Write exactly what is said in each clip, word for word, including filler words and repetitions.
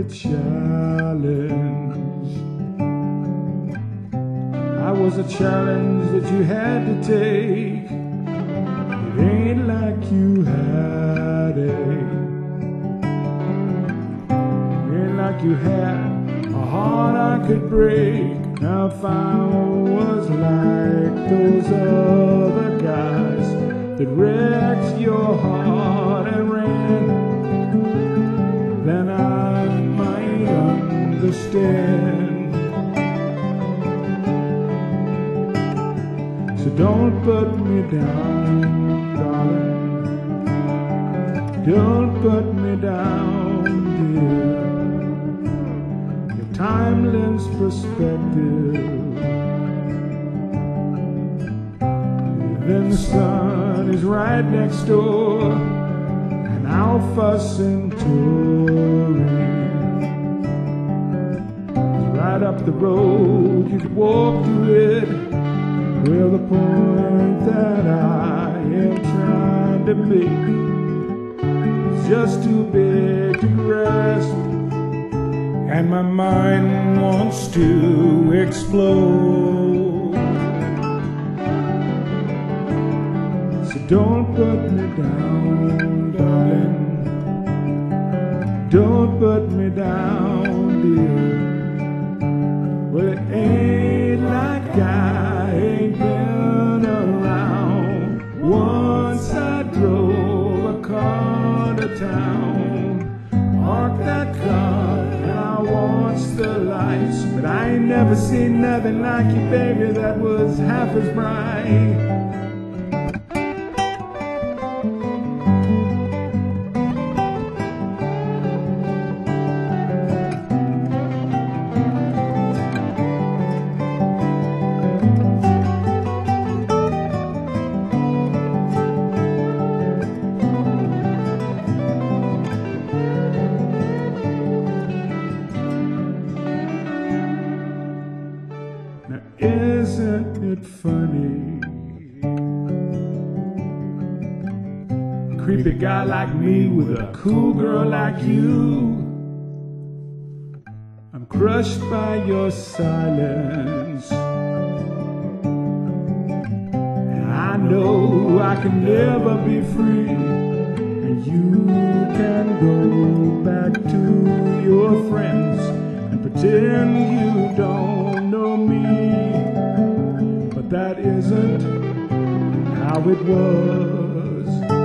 a challenge. I was a challenge that you had to take. It ain't like you had it. It ain't like you had a heart I could break. Now if I was like those other guys that wrecked your heart and ran, then I might understand. So don't put me down, darling. Don't put me down, dear. Your timeless perspective. Then the sun is right next door, and I'll fuss and touring. Right up the road, you could walk through it. Well, the point that I am trying to make is just too big to grasp, and my mind wants to explode. So don't put me down, darling. Don't put me down, dear. Well, it ain't like I ain't been around. Once I drove a car to town, parked that car and I watched the lights, but I ain't never seen nothing like you, baby, that was half as bright. Now isn't it funny? A creepy guy like me with a cool girl like you. I'm crushed by your silence, and I know I can never be free. And you can go back to your friends and pretend you don't know me. But that isn't how it was.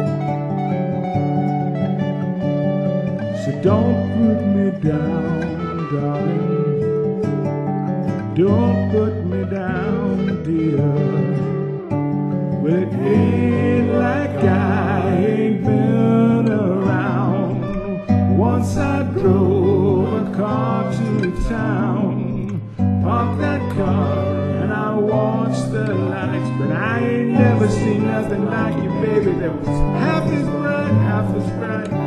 So don't put me down, darling. Don't put me down, dear. Well, it ain't like I ain't been around. Once I drove a car to town, parked that car and I watched the lights, but I ain't never seen nothing like you, baby, that was half as bright, half as bright.